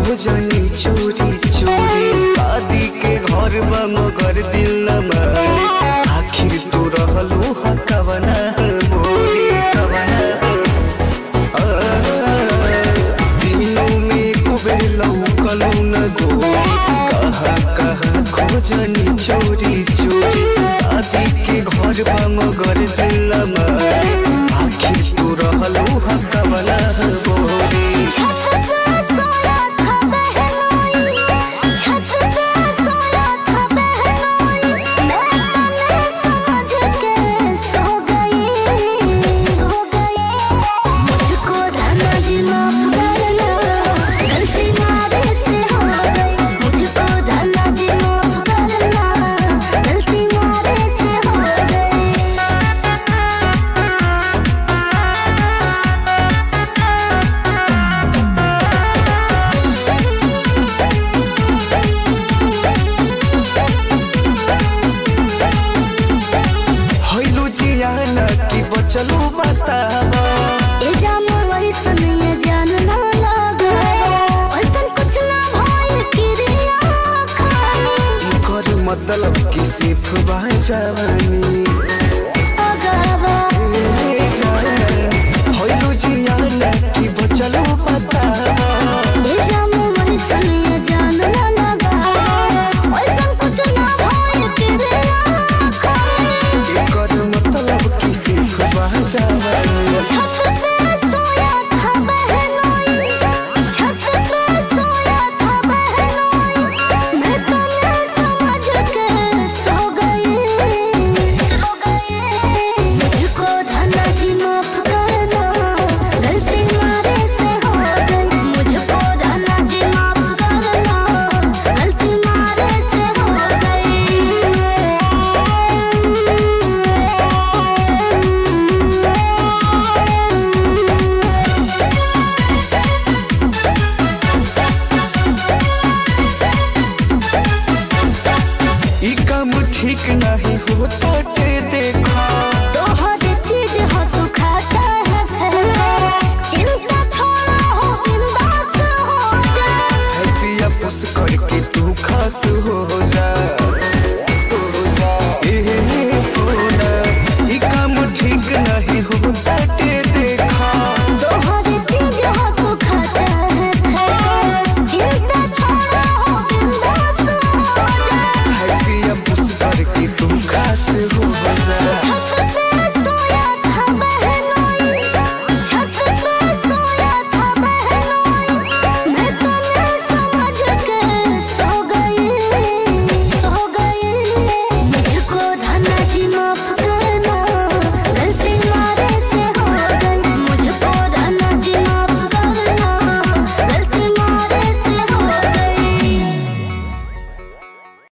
खोजनी चोरी चोरी। शादी के घर बा मगर दिल न माने, आखिर तू रहलू हकवना मोरी कवना। दिनों में कुबेर लौकलू न गोरी, कहाँ कहाँ खोजनी चोरी चोरी। शादी के घर बा मगर दिल न माने, आखिर तू रहलू हकवना मोरी। चलो बतावा ए जाम वैसन ये जान ना लगा, वैसन कुछ ना भाई क्रिया खानी। कर मतलब कि सिर्फ बाजवानी,